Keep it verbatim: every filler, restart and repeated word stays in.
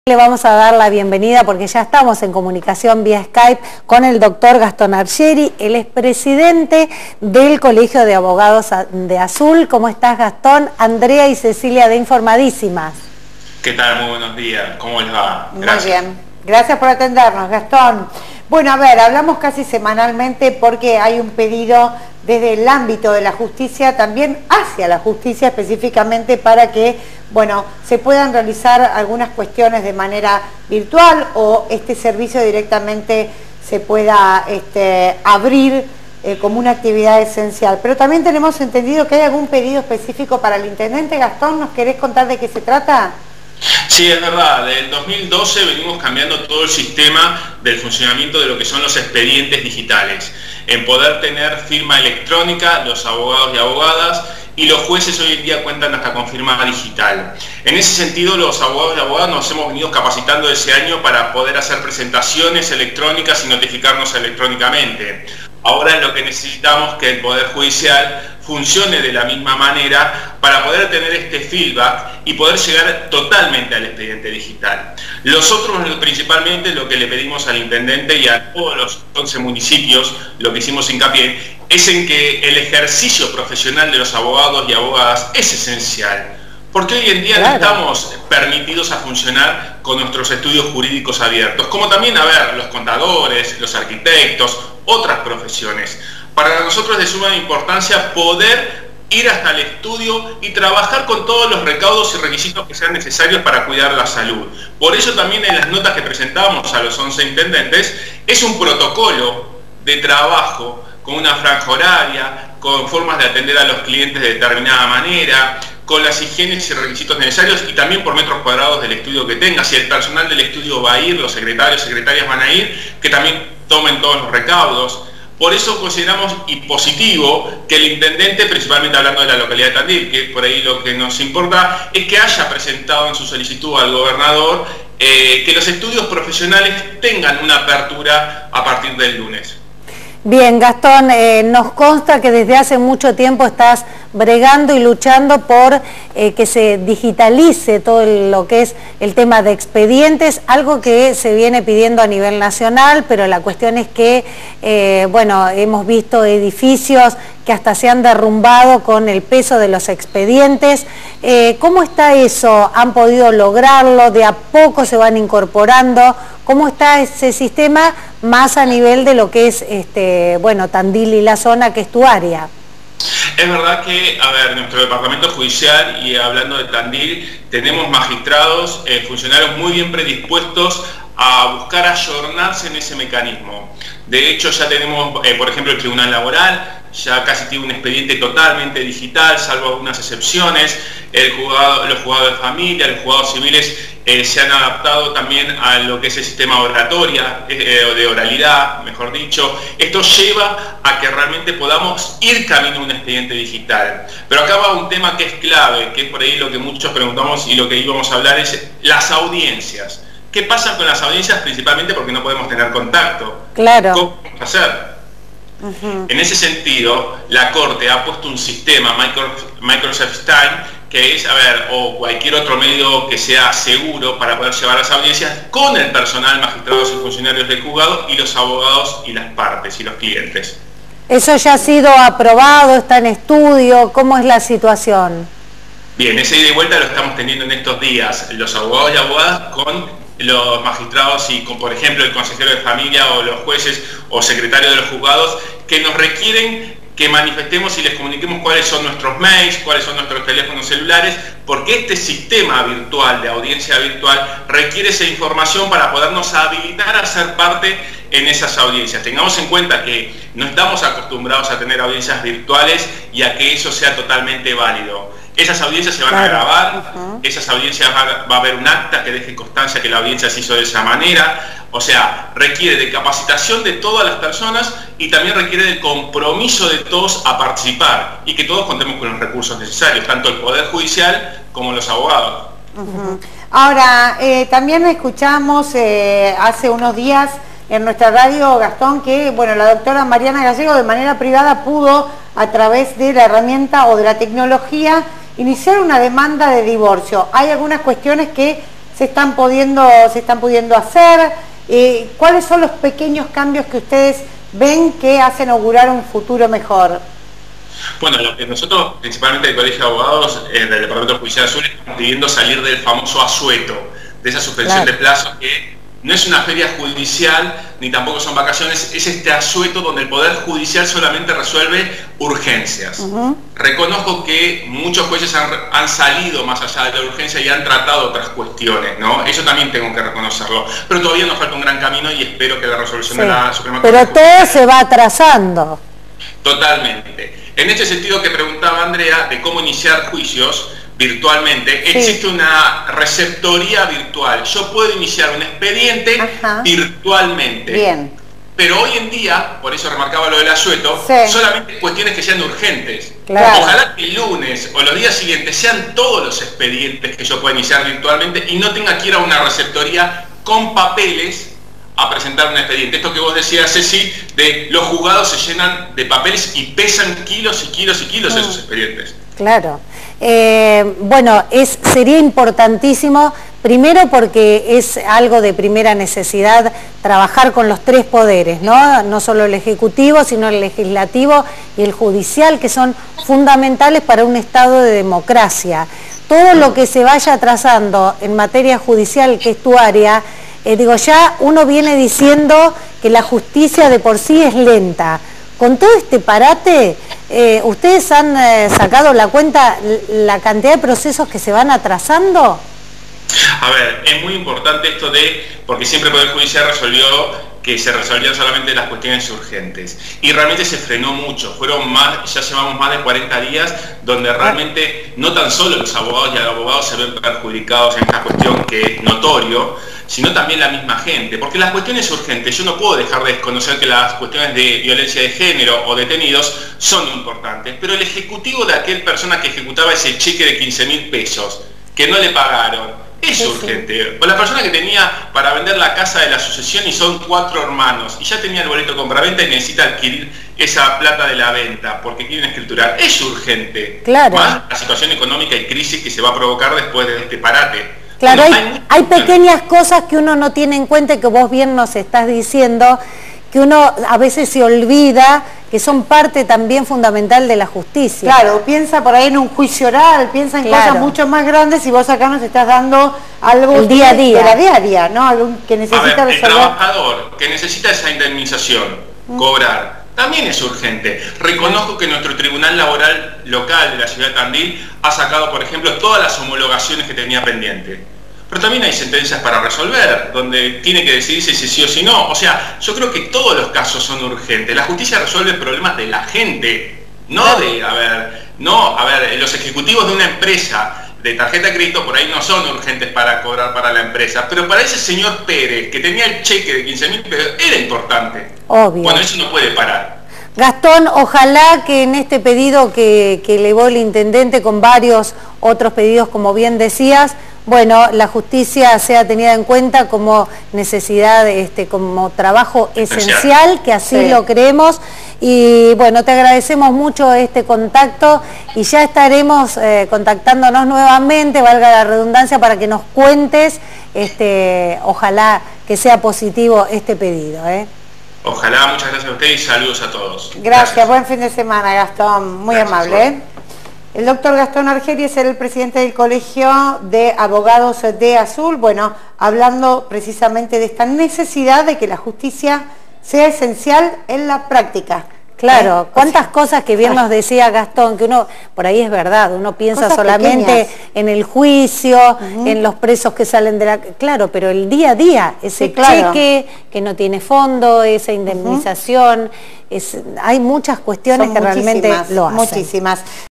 Le vamos a dar la bienvenida porque ya estamos en comunicación vía Skype con el doctor Gastón Argieri, él es presidente del Colegio de Abogados de Azul. ¿Cómo estás, Gastón? Andrea y Cecilia de Informadísimas. ¿Qué tal? Muy buenos días. ¿Cómo les va? Gracias. Muy bien. Gracias por atendernos, Gastón. Bueno, a ver, hablamos casi semanalmente porque hay un pedido desde el ámbito de la justicia, también hacia la justicia específicamente, para que, bueno, se puedan realizar algunas cuestiones de manera virtual o este servicio directamente se pueda este, abrir eh, como una actividad esencial. Pero también tenemos entendido que hay algún pedido específico para el intendente. Gastón, ¿nos querés contar de qué se trata? Sí, es verdad. Desde el dos mil doce venimos cambiando todo el sistema del funcionamiento de lo que son los expedientes digitales. En poder tener firma electrónica, los abogados y abogadas, y los jueces hoy en día cuentan hasta con firma digital. En ese sentido, los abogados y abogadas nos hemos venido capacitando ese año para poder hacer presentaciones electrónicas y notificarnos electrónicamente. Ahora es lo que necesitamos, que el Poder Judicial funcione de la misma manera para poder tener este feedback y poder llegar totalmente al expediente digital. Nosotros principalmente lo que le pedimos al intendente y a todos los once municipios, lo que hicimos hincapié, es en que el ejercicio profesional de los abogados y abogadas es esencial. Porque hoy en día claro. no estamos permitidos a funcionar con nuestros estudios jurídicos abiertos, como también, a ver, los contadores, los arquitectos, otras profesiones. Para nosotros es de suma importancia poder ir hasta el estudio y trabajar con todos los recaudos y requisitos que sean necesarios para cuidar la salud. Por eso también en las notas que presentamos a los once intendentes es un protocolo de trabajo con una franja horaria, con formas de atender a los clientes de determinada manera, con las higienes y requisitos necesarios y también por metros cuadrados del estudio que tenga. Si el personal del estudio va a ir, los secretarios, secretarias van a ir, que también tomen todos los recaudos. Por eso consideramos y positivo que el intendente, principalmente hablando de la localidad de Tandil, que por ahí lo que nos importa, es que haya presentado en su solicitud al gobernador eh, que los estudios profesionales tengan una apertura a partir del lunes. Bien, Gastón, eh, nos consta que desde hace mucho tiempo estás bregando y luchando por eh, que se digitalice todo lo que es el tema de expedientes, algo que se viene pidiendo a nivel nacional, pero la cuestión es que, eh, bueno, hemos visto edificios que hasta se han derrumbado con el peso de los expedientes. Eh, ¿Cómo está eso? ¿Han podido lograrlo? ¿De a poco se van incorporando? ¿Cómo está ese sistema más a nivel de lo que es, este, bueno, Tandil y la zona que es tu área? Es verdad que, a ver, nuestro departamento judicial, y hablando de Tandil, tenemos magistrados, eh, funcionarios muy bien predispuestos a buscar ayornarse en ese mecanismo. De hecho, ya tenemos, eh, por ejemplo, el Tribunal Laboral, ya casi tiene un expediente totalmente digital, salvo algunas excepciones. El juzgado, los juzgados de familia, los juzgados civiles eh, se han adaptado también a lo que es el sistema oratoria, eh, de oralidad, mejor dicho. Esto lleva a que realmente podamos ir camino a un expediente digital. Pero acá va un tema que es clave, que es por ahí lo que muchos preguntamos y lo que íbamos a hablar, es las audiencias. ¿Qué pasa con las audiencias? Principalmente porque no podemos tener contacto. Claro. ¿Cómo vamos a hacer? Uh-huh. En ese sentido, la Corte ha puesto un sistema, Microsoft Time, que es, a ver, o cualquier otro medio que sea seguro para poder llevar las audiencias con el personal, magistrados y funcionarios del juzgado y los abogados y las partes y los clientes. ¿Eso ya ha sido aprobado? ¿Está en estudio? ¿Cómo es la situación? Bien, ese ida y vuelta lo estamos teniendo en estos días, los abogados y abogadas con los magistrados y con, por ejemplo, el consejero de familia o los jueces o secretarios de los juzgados, que nos requieren que manifestemos y les comuniquemos cuáles son nuestros mails, cuáles son nuestros teléfonos celulares, porque este sistema virtual, de audiencia virtual, requiere esa información para podernos habilitar a ser parte en esas audiencias. Tengamos en cuenta que no estamos acostumbrados a tener audiencias virtuales y a que eso sea totalmente válido. Esas audiencias se van claro. a grabar, uh-huh. esas audiencias va, va a haber un acta que deje constancia que la audiencia se hizo de esa manera. O sea, requiere de capacitación de todas las personas y también requiere del compromiso de todos a participar y que todos contemos con los recursos necesarios, tanto el Poder Judicial como los abogados. Uh-huh. Ahora, eh, también escuchamos eh, hace unos días en nuestra radio, Gastón, que bueno, la doctora Mariana Gallego de manera privada pudo, a través de la herramienta o de la tecnología, iniciar una demanda de divorcio. Hay algunas cuestiones que se están pudiendo, se están pudiendo hacer? Eh, ¿Cuáles son los pequeños cambios que ustedes ven que hacen augurar un futuro mejor? Bueno, lo que nosotros, principalmente el Colegio de Abogados, eh, del Departamento Judicial Azul, estamos pidiendo salir del famoso asueto, de esa suspensión claro. de plazos que no es una feria judicial, ni tampoco son vacaciones, es este asueto donde el Poder Judicial solamente resuelve urgencias. Uh-huh. Reconozco que muchos jueces han, han salido más allá de la urgencia y han tratado otras cuestiones, ¿no? Eso también tengo que reconocerlo. Pero todavía nos falta un gran camino y espero que la resolución sí. de la Suprema Corte... Pero todo se va atrasando. Totalmente. En este sentido que preguntaba Andrea de cómo iniciar juicios virtualmente, sí. existe una receptoría virtual. Yo puedo iniciar un expediente Ajá. virtualmente. Bien. Pero hoy en día, por eso remarcaba lo del asueto, sí. solamente cuestiones que sean urgentes. Claro. Ojalá que el lunes o los días siguientes sean todos los expedientes que yo pueda iniciar virtualmente y no tenga que ir a una receptoría con papeles a presentar un expediente. Esto que vos decías, Ceci, de los juzgados se llenan de papeles y pesan kilos y kilos y kilos mm. esos expedientes. Claro. Eh, bueno, es, sería importantísimo, primero porque es algo de primera necesidad trabajar con los tres poderes, ¿no? No solo el ejecutivo, sino el legislativo y el judicial, que son fundamentales para un estado de democracia. Todo lo que se vaya atrasando en materia judicial, que es tu área, eh, digo, ya uno viene diciendo que la justicia de por sí es lenta. Con todo este parate, eh, ¿ustedes han eh, sacado la cuenta la cantidad de procesos que se van atrasando? A ver, es muy importante esto de, porque siempre el Poder Judicial resolvió que se resolvían solamente las cuestiones urgentes. Y realmente se frenó mucho. Fueron más, ya llevamos más de cuarenta días donde realmente no tan solo los abogados y los abogados se ven perjudicados en esta cuestión que es notorio, sino también la misma gente. Porque las cuestiones urgentes, yo no puedo dejar de desconocer que las cuestiones de violencia de género o detenidos son importantes, pero el ejecutivo de aquel persona que ejecutaba ese cheque de quince mil pesos, que no le pagaron, es sí, urgente. Sí. O la persona que tenía para vender la casa de la sucesión y son cuatro hermanos y ya tenía el boleto de compraventa y necesita adquirir esa plata de la venta porque quieren escriturar, es urgente. Claro. Más la situación económica y crisis que se va a provocar después de este parate. Claro, bueno, hay, hay, hay pequeñas cosas que uno no tiene en cuenta y que vos bien nos estás diciendo, que uno a veces se olvida que son parte también fundamental de la justicia. Claro, piensa por ahí en un juicio oral, piensa en claro. cosas mucho más grandes y vos acá nos estás dando algo el día a día. de la día a día, ¿no? Algo que necesita a ver, resolver. El trabajador que necesita esa indemnización, mm. cobrar, también es urgente. Reconozco que nuestro Tribunal Laboral Local de la ciudad de Tandil ha sacado, por ejemplo, todas las homologaciones que tenía pendiente. Pero también hay sentencias para resolver, donde tiene que decidirse si sí o si no. O sea, yo creo que todos los casos son urgentes. La justicia resuelve problemas de la gente, no de, a ver, no, a ver, los ejecutivos de una empresa de tarjeta de crédito por ahí no son urgentes para cobrar para la empresa, pero para ese señor Pérez, que tenía el cheque de quince mil pesos, era importante. Obvio. Bueno, eso no puede parar. Gastón, ojalá que en este pedido que, que elevó el intendente con varios otros pedidos, como bien decías, bueno, la justicia sea tenida en cuenta como necesidad, este, como trabajo esencial, que así sí. lo creemos. Y bueno, te agradecemos mucho este contacto y ya estaremos eh, contactándonos nuevamente, valga la redundancia, para que nos cuentes, este, ojalá que sea positivo este pedido, ¿eh? Ojalá, muchas gracias a usted y saludos a todos. Gracias, gracias. Buen fin de semana, Gastón, muy gracias, amable. ¿eh? El doctor Gastón Argeri es el presidente del Colegio de Abogados de Azul, bueno, hablando precisamente de esta necesidad de que la justicia sea esencial en la práctica. Claro, ¿eh? Cuántas cosas que bien nos decía Gastón, que uno, por ahí es verdad, uno piensa cosas solamente pequeñas. En el juicio, uh-huh. en los presos que salen de la... Claro, pero el día a día, ese sí, claro. cheque que no tiene fondo, esa indemnización, uh-huh. es, hay muchas cuestiones Son que realmente lo hacen. Muchísimas.